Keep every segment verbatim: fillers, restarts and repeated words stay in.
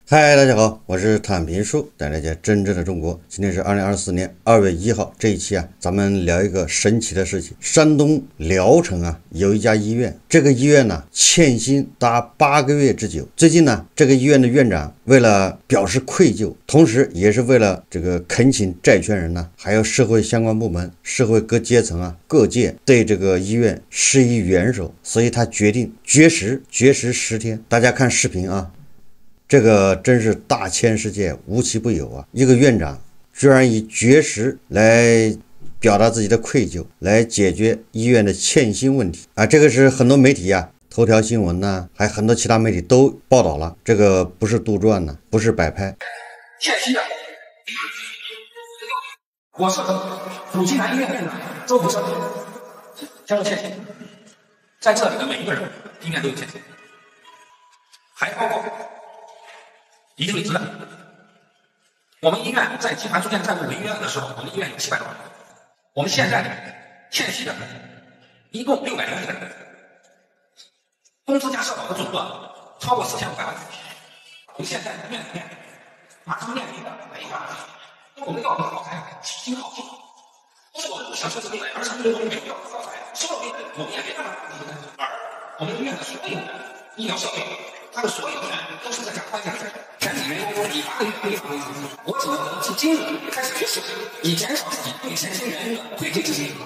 嗨，大家好，我是坦平叔，带大家真正的中国。今天是二零二四年二月一号，这一期啊，咱们聊一个神奇的事情。山东聊城啊，有一家医院，这个医院呢欠薪达八个月之久。最近呢，这个医院的院长为了表示愧疚，同时也是为了这个恳请债权人呢，还有社会相关部门、社会各阶层啊、各界对这个医院施以援手，所以他决定绝食，绝食十天。大家看视频啊。这个真是大千世界无奇不有啊！一个院长居然以绝食来表达自己的愧疚，来解决医院的欠薪问题啊！这个是很多媒体啊，头条新闻呐、啊，还很多其他媒体都报道了，这个不是杜撰呢、啊，不是摆拍。 欠薪的，我是鲁西南医院院长周福生，向我欠薪，在这里的每一个人应该都有欠薪，还包括已经离职的。我们医院在集团出现债务违约的时候，我们医院有七百多人。我们现在欠息的一共六百零一个人，工资加社保的总额超过四千五百万。我们现在院里面马上面临的每一个问题，我们要耗材起薪耗尽，不是我们不想收这个而是因为我们没有耗材，收了费我们也没办法进行而我们医院的所有医疗设备，它的所有人都是在这关键的全体员工以八个月为法为主，我只能从今日开始绝食，以减少自己对前线员工的愧疚之心。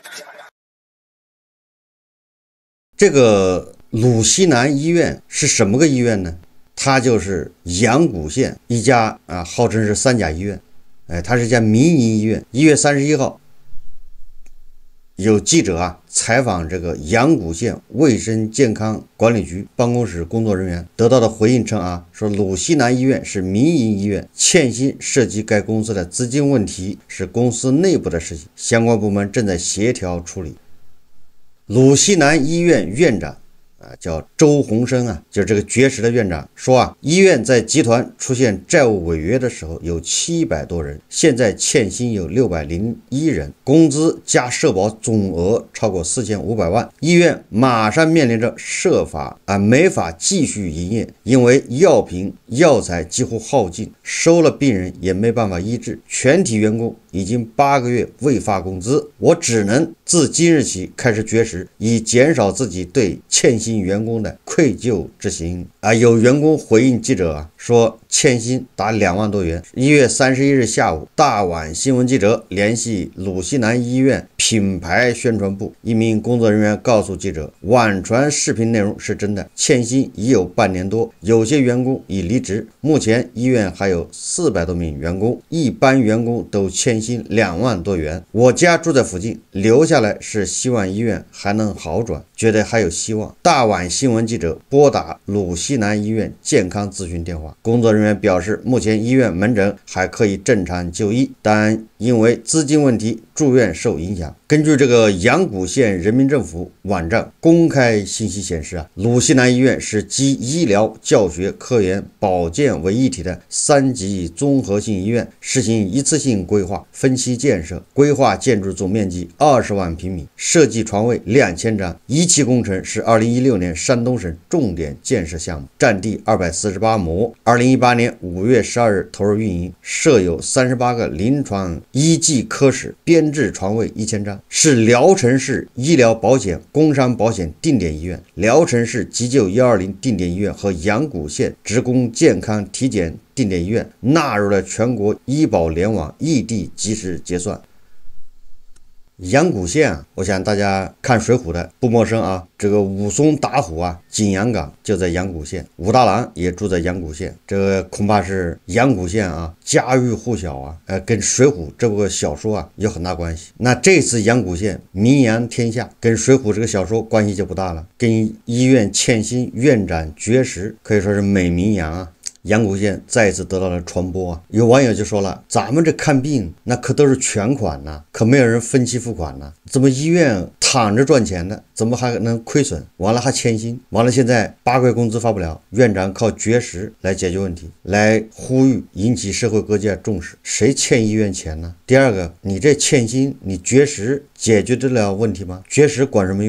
这个鲁西南医院是什么个医院呢？它就是阳谷县一家啊，号称是三甲医院，哎，它是一家民营医院。一月三十一号，有记者啊采访这个阳谷县卫生健康管理局办公室工作人员，得到的回应称啊，说鲁西南医院是民营医院，欠薪涉及该公司的资金问题，是公司内部的事情，相关部门正在协调处理。鲁西南医院院长啊，叫周鸿生啊，就是这个绝食的院长说啊，医院在集团出现债务违约的时候有七百多人，现在欠薪有六百零一人，工资加社保总额超过四千五百万，医院马上面临着设法啊没法继续营业，因为药品药材几乎耗尽，收了病人也没办法医治，全体员工已经八个月未发工资，我只能自今日起开始绝食，以减少自己对欠薪员工的愧疚之心啊！有员工回应记者啊，说欠薪达两万多元。一月三十一日下午，大碗新闻记者联系鲁西南医院品牌宣传部，一名工作人员告诉记者，网传视频内容是真的，欠薪已有半年多，有些员工已离职。目前医院还有四百多名员工，一般员工都欠薪两万多元。我家住在附近，留下来是希望医院还能好转，觉得还有希望。大碗新闻记者拨打鲁西南医院健康咨询电话，工作人员表示，目前医院门诊还可以正常就医，但因为资金问题，住院受影响。根据这个阳谷县人民政府网站公开信息显示啊，鲁西南医院是集医疗、教学、科研、保健为一体的三级综合性医院，实行一次性规划、分期建设，规划建筑总面积二十万平米，设计床位两千张，仪器工程是二零一六年山东省重点建设项目，占地二百四十八亩。二零一八年五月十二日投入运营，设有三十八个临床医技科室，编制床位一千张，是聊城市医疗保险、工伤保险定点医院、聊城市急救一二零定点医院和阳谷县职工健康体检定点医院纳入了全国医保联网异地及时结算。阳谷县啊，我想大家看水浒的不陌生啊，这个武松打虎啊，景阳冈就在阳谷县，武大郎也住在阳谷县，这个恐怕是阳谷县啊家喻户晓啊，呃，跟水浒这部小说啊有很大关系。那这次阳谷县名扬天下，跟水浒这个小说关系就不大了，跟医院欠薪、院长绝食可以说是美名扬啊。阳谷县再一次得到了传播啊！有网友就说了，咱们这看病那可都是全款呐，可没有人分期付款呐，怎么医院躺着赚钱的，怎么还能亏损？完了还欠薪，完了现在八个月工资发不了，院长靠绝食来解决问题，来呼吁引起社会各界重视。谁欠医院钱呢？第二个，你这欠薪，你绝食解决得了问题吗？绝食管什么用啊？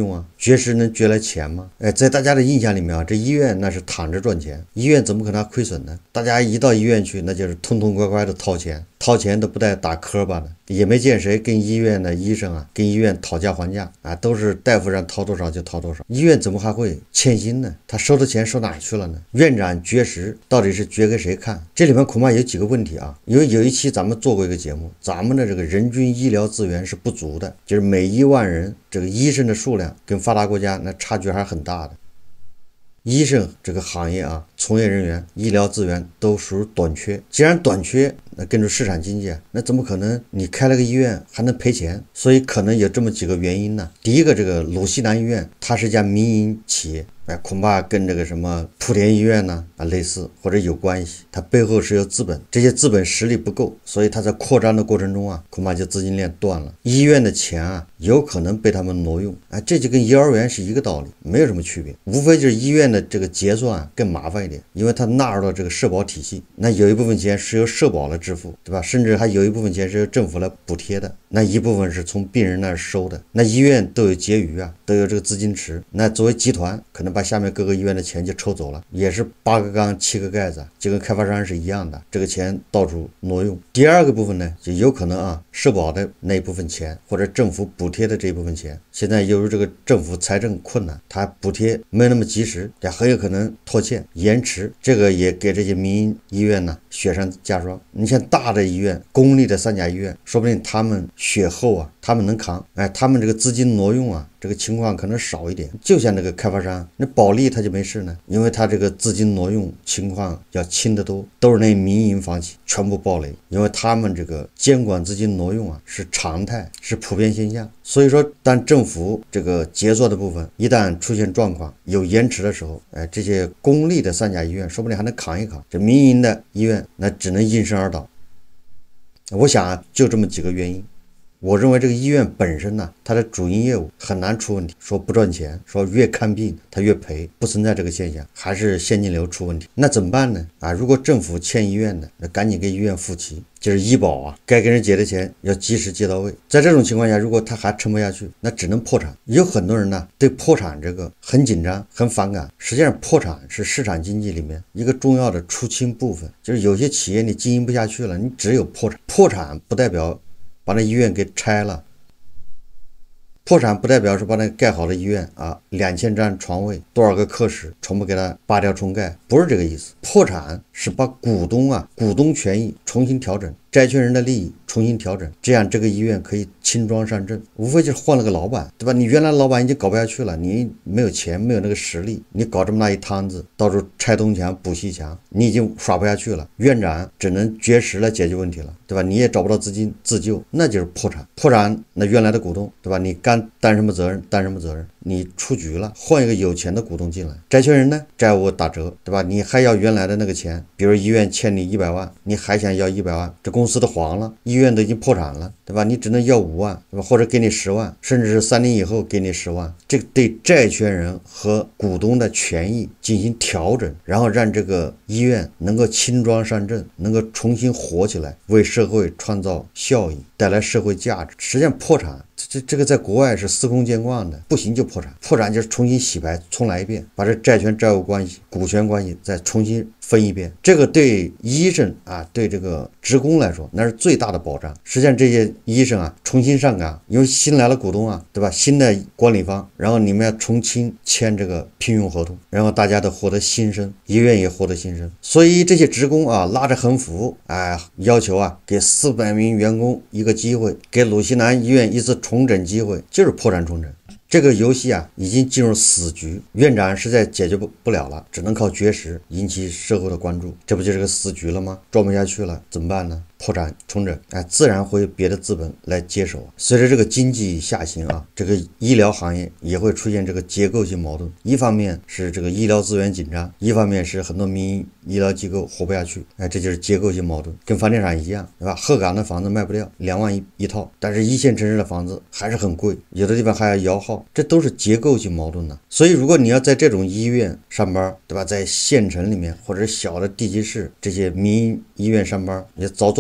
绝食能绝来钱吗？哎，在大家的印象里面啊，这医院那是躺着赚钱，医院怎么可能亏损呢？大家一到医院去，那就是痛痛快快的掏钱，掏钱都不带打磕巴的，也没见谁跟医院的医生啊，跟医院讨价还价啊，都是大夫让掏多少就掏多少。医院怎么还会欠薪呢？他收的钱收哪去了呢？院长绝食到底是绝给谁看？这里面恐怕有几个问题啊。因为有一期咱们做过一个节目，咱们的这个人均医疗资源是不足的，就是每一万人这个医生的数量跟发达国家那差距还是很大的。医生这个行业啊，从业人员、医疗资源都属于短缺。既然短缺，那根据市场经济，那怎么可能你开了个医院还能赔钱？所以可能有这么几个原因呢。第一个，这个鲁西南医院它是一家民营企业，哎，恐怕跟这个什么莆田医院呢啊类似或者有关系，它背后是有资本，这些资本实力不够，所以它在扩张的过程中啊，恐怕就资金链断了，医院的钱啊有可能被他们挪用，哎，这就跟幼儿园是一个道理，没有什么区别，无非就是医院的这个结算啊更麻烦一点，因为它纳入到这个社保体系，那有一部分钱是由社保来支付，对吧？甚至还有一部分钱是由政府来补贴的，那一部分是从病人那儿收的，那医院都有结余啊，都有这个资金池，那作为集团可能把下面各个医院的钱就抽走了，也是八个缸七个盖子，就跟开发商是一样的，这个钱到处挪用。第二个部分呢，就有可能啊，社保的那一部分钱或者政府补贴的这一部分钱，现在由于这个政府财政困难，它补贴没那么及时，也很有可能拖欠延迟，这个也给这些民营医院呢雪上加霜。你像大的医院，公立的三甲医院，说不定他们血厚啊，他们能扛，哎，他们这个资金挪用啊，这个情况可能少一点。就像那个开发商，那保利他就没事呢，因为他这个资金挪用情况要轻得多，都是那民营房企全部暴雷，因为他们这个监管资金挪用啊是常态，是普遍现象。所以说，当政府这个结算的部分一旦出现状况有延迟的时候，哎，这些公立的三甲医院说不定还能扛一扛，这民营的医院那只能应声而倒。我想啊，就这么几个原因。我认为这个医院本身呢，它的主营业务很难出问题，说不赚钱，说越看病它越赔，不存在这个现象，还是现金流出问题。那怎么办呢？啊，如果政府欠医院的，那赶紧给医院付齐，就是医保啊，该给人结的钱要及时结到位。在这种情况下，如果他还撑不下去，那只能破产。有很多人呢对破产这个很紧张、很反感。实际上，破产是市场经济里面一个重要的出清部分，就是有些企业你经营不下去了，你只有破产。破产不代表把那医院给拆了，破产不代表是把那盖好的医院啊，两千张床位，多少个科室，全部给它扒掉重盖，不是这个意思。破产是把股东啊，股东权益重新调整，债权人的利益重新调整，这样这个医院可以轻装上阵，无非就是换了个老板，对吧？你原来老板已经搞不下去了，你没有钱，没有那个实力，你搞这么大一摊子，到处拆东墙补西墙，你已经耍不下去了，院长只能绝食来解决问题了，对吧？你也找不到资金自救，那就是破产。破产，那原来的股东，对吧？你干担什么责任？担什么责任？你出局了，换一个有钱的股东进来，债权人呢，债务打折，对吧？你还要原来的那个钱，比如医院欠你一百万，你还想要一百万，这公司都黄了，医院都已经破产了，对吧？你只能要五万，对吧？或者给你十万，甚至是三年以后给你十万，这个对债权人和股东的权益进行调整，然后让这个医院能够轻装上阵，能够重新活起来，为社会创造效益，带来社会价值。实际上破产这这个在国外是司空见惯的，不行就破产，破产就是重新洗牌，重来一遍，把这债权债务关系、股权关系再重新分一遍。这个对医生啊，对这个职工来说，那是最大的保障。实际上这些医生啊，重新上岗，因为新来了股东啊，对吧？新的管理方，然后你们要重新签这个聘用合同，然后大家都获得新生，医院也获得新生。所以这些职工啊，拉着横幅，哎，要求啊，给四百名员工一个机会，给鲁西南医院一次重整机会，就是破产重整。这个游戏啊，已经进入死局，院长实在解决不不了了，只能靠绝食引起社会的关注，这不就是个死局了吗？装不下去了怎么办呢？破产重整，哎，自然会别的资本来接手。随着这个经济下行啊，这个医疗行业也会出现这个结构性矛盾。一方面是这个医疗资源紧张，一方面是很多民营医疗机构活不下去，哎，这就是结构性矛盾，跟房地产一样，对吧？鹤岗的房子卖不掉，两万一一套，但是一线城市的房子还是很贵，有的地方还要摇号，这都是结构性矛盾呢。所以如果你要在这种医院上班，对吧？在县城里面或者小的地级市这些民营医院上班，也早做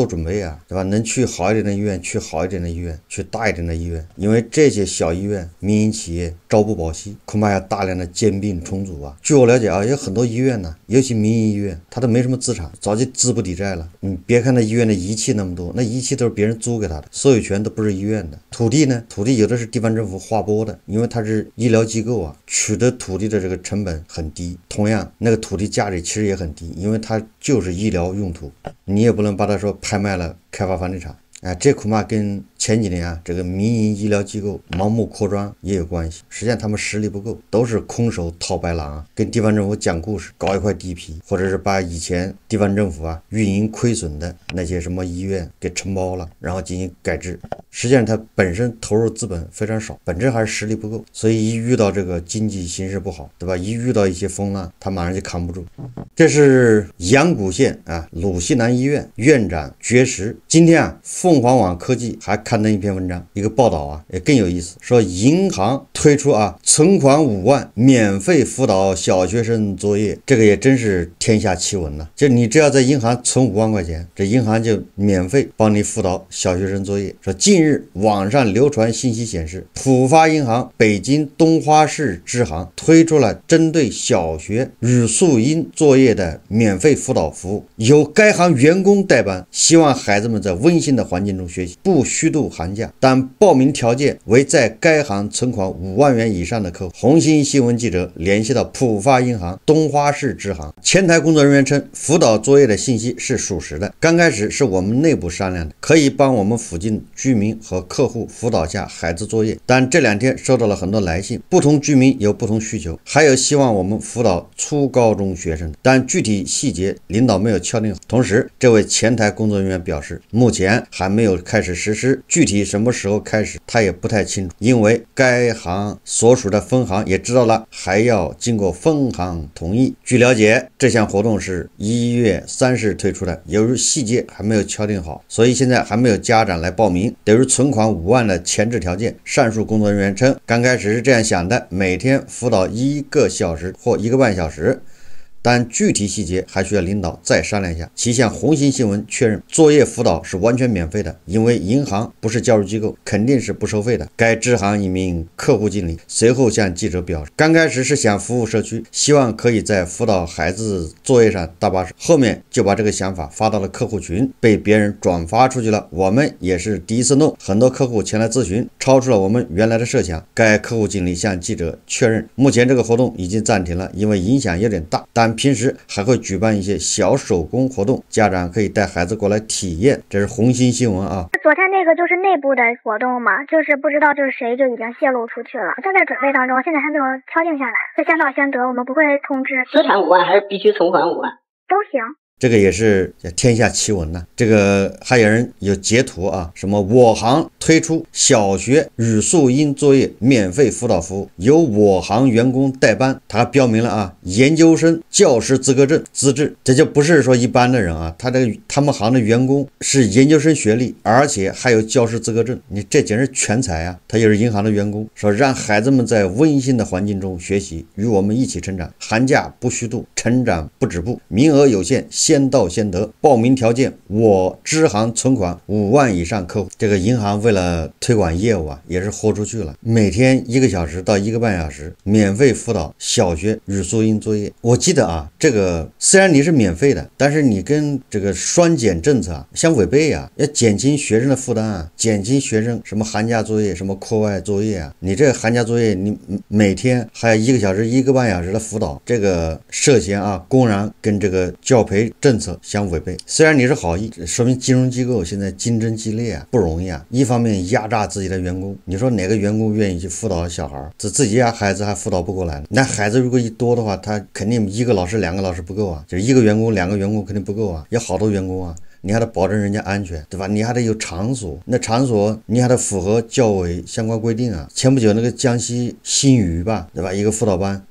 做准备啊，对吧？能去好一点的医院，去好一点的医院，去大一点的医院，因为这些小医院、民营企业朝不保夕，恐怕要大量的兼并重组啊。据我了解啊，有很多医院呢，尤其民营医院，它都没什么资产，早就资不抵债了。你别看那医院的仪器那么多，那仪器都是别人租给他的，所有权都不是医院的。土地呢，土地有的是地方政府划拨的，因为它是医疗机构啊，取得土地的这个成本很低。同样，那个土地价值其实也很低，因为它就是医疗用途，你也不能把它说拍卖了开发房地产。哎，这恐怕跟前几年啊，这个民营医疗机构盲目扩张也有关系。实际上他们实力不够，都是空手套白狼啊，跟地方政府讲故事，搞一块地皮，或者是把以前地方政府啊运营亏损的那些什么医院给承包了，然后进行改制。实际上他本身投入资本非常少，本质还是实力不够，所以一遇到这个经济形势不好，对吧？一遇到一些风浪，他马上就扛不住。这是阳谷县啊鲁西南医院院长绝食。今天啊，凤凰网科技还刊登一篇文章，一个报道啊，也更有意思，说银行推出啊存款五万免费辅导小学生作业，这个也真是天下奇闻了。就你只要在银行存五万块钱，这银行就免费帮你辅导小学生作业。说近日网上流传信息显示，浦发银行北京东花市支行推出了针对小学语数英作业的免费辅导服务，由该行员工代班，希望孩子们在温馨的环境中学习，不虚度寒假，但报名条件为在该行存款五万元以上的客户。红星新闻记者联系到浦发银行东花市支行前台工作人员称，辅导作业的信息是属实的，刚开始是我们内部商量的，可以帮我们附近居民和客户辅导下孩子作业，但这两天收到了很多来信，不同居民有不同需求，还有希望我们辅导初高中学生，但具体细节领导没有敲定好。同时，这位前台工作人员表示，目前还没有开始实施，具体什么时候开始他也不太清楚，因为该行所属的分行也知道了，还要经过分行同意。据了解，这项活动是一月三十日推出的，由于细节还没有敲定好，所以现在还没有家长来报名，得是存款五万的前置条件。上述工作人员称，刚开始是这样想的，每天辅导一个小时或一个半小时，但具体细节还需要领导再商量一下。其向红星新闻确认，作业辅导是完全免费的，因为银行不是教育机构，肯定是不收费的。该支行一名客户经理随后向记者表示，刚开始是想服务社区，希望可以在辅导孩子作业上搭把手，后面就把这个想法发到了客户群，被别人转发出去了。我们也是第一次弄，很多客户前来咨询，超出了我们原来的设想。该客户经理向记者确认，目前这个活动已经暂停了，因为影响有点大，但平时还会举办一些小手工活动，家长可以带孩子过来体验。这是红星新闻啊。 昨天那个就是内部的活动嘛，就是不知道就是谁就已经泄露出去了，正在准备当中，现在还没有敲定下来，就先到先得，我们不会通知。 资产五万还是必须存款五万？ 都行。 这个也是天下奇闻呐、啊。这个还有人有截图啊，什么我行推出小学语数英作业免费辅导服务，由我行员工代班，他标明了啊，研究生教师资格证资质，这就不是说一般的人啊，他这个他们行的员工是研究生学历，而且还有教师资格证，你这简直全才啊！他也是银行的员工，说让孩子们在温馨的环境中学习，与我们一起成长，寒假不虚度，成长不止步，名额有限，先到先得，报名条件我支行存款五万以上客户。这个银行为了推广业务啊，也是豁出去了，每天一个小时到一个半小时免费辅导小学语数英作业。我记得啊，这个虽然你是免费的，但是你跟这个双减政策啊相违背啊，要减轻学生的负担啊，减轻学生什么寒假作业什么课外作业啊，你这寒假作业你每天还有一个小时一个半小时的辅导，这个涉嫌啊公然跟这个教培政策相违背。虽然你是好意，说明金融机构现在竞争激烈啊，不容易啊。一方面压榨自己的员工，你说哪个员工愿意去辅导小孩，自自己家孩子还辅导不过来，那孩子如果一多的话，他肯定一个老师两个老师不够啊，就是一个员工两个员工肯定不够啊，要好多员工啊，你还得保证人家安全，对吧？你还得有场所，那场所你还得符合教委相关规定啊。前不久那个江西新余吧，对吧？一个辅导班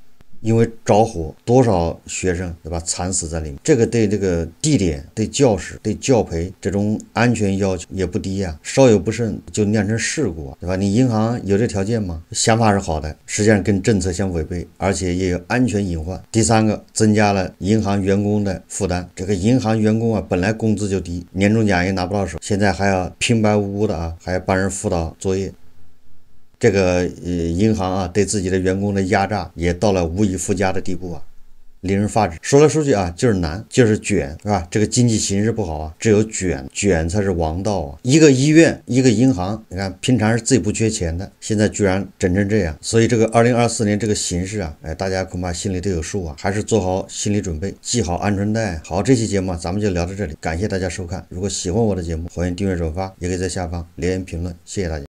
因为着火，多少学生对吧惨死在里面。这个对这个地点、对教室、对教培这种安全要求也不低呀、啊，稍有不慎就酿成事故啊，对吧？你银行有这条件吗？想法是好的，实际上跟政策相违背，而且也有安全隐患。第三个，增加了银行员工的负担。这个银行员工啊，本来工资就低，年终奖也拿不到手，现在还要平白无故的啊，还要帮人辅导作业。这个呃银行啊，对自己的员工的压榨也到了无以复加的地步啊，令人发指。说来说去啊，就是难，就是卷，是吧？这个经济形势不好啊，只有卷，卷才是王道啊。一个医院，一个银行，你看平常是最不缺钱的，现在居然整成这样。所以这个二零二四年这个形势啊，哎，大家恐怕心里都有数啊，还是做好心理准备，系好安全带。好，这期节目咱们就聊到这里，感谢大家收看。如果喜欢我的节目，欢迎订阅转发，也可以在下方留言评论，谢谢大家。